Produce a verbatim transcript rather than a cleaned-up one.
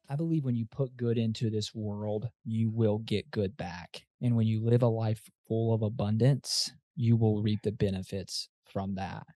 I believe when you put good into this world, you will get good back. And when you live a life full of abundance, you will reap the benefits from that.